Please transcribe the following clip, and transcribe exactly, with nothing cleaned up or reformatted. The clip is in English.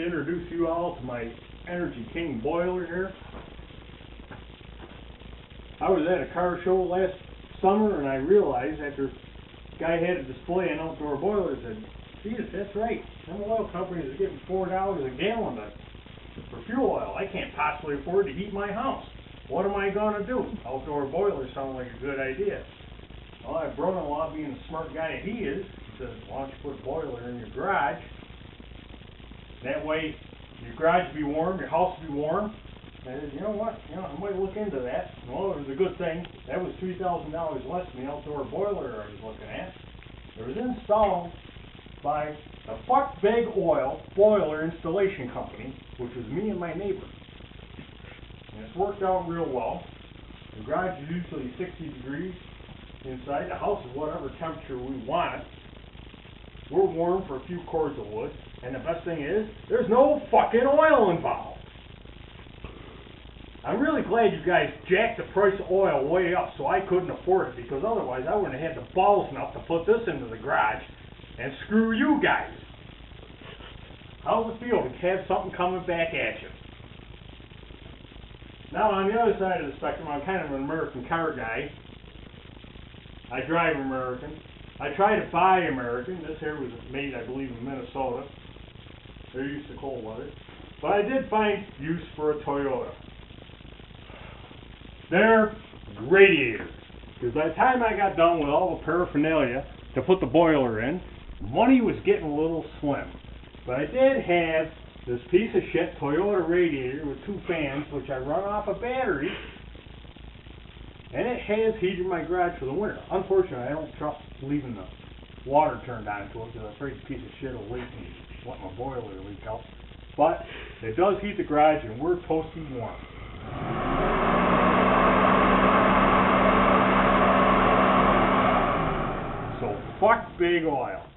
to introduce you all to my Energy King boiler here. I was at a car show last summer and I realized after a guy had to display an outdoor boiler, I said, Jesus, that's right. Some oil companies are getting four dollars a gallon to, for fuel oil. I can't possibly afford to heat my house. What am I going to do? Outdoor boilers sound like a good idea. Well, my brother-in-law, being the smart guy he is, says, why don't you put a boiler in your garage? That way your garage will be warm, your house will be warm. I said, you know what, you know, I might look into that. Well, it was a good thing. That was three thousand dollars less than the outdoor boiler I was looking at. It was installed by a Fuck Big Oil boiler installation company, which was me and my neighbor. And it's worked out real well. The garage is usually sixty degrees inside. The house is whatever temperature we want it. We're warm for a few cords of wood. And the best thing is, there's no fucking oil involved. I'm really glad you guys jacked the price of oil way up so I couldn't afford it, because otherwise I wouldn't have had the balls enough to put this into the garage and screw you guys. How's it feel to have something coming back at you? Now on the other side of the spectrum, I'm kind of an American car guy. I drive American. I try to buy American. This here was made, I believe, in Minnesota. They're used to cold weather. But I did find use for a Toyota. They're radiators. Because by the time I got done with all the paraphernalia to put the boiler in, money was getting a little slim. But I did have this piece of shit Toyota radiator with two fans, which I run off a battery. And it has heated my garage for the winter. Unfortunately, I don't trust leaving the water turned on to it because I'm afraid the piece of shit will leak and let my boiler leak out. But it does heat the garage and we're toasty warm. So fuck big oil.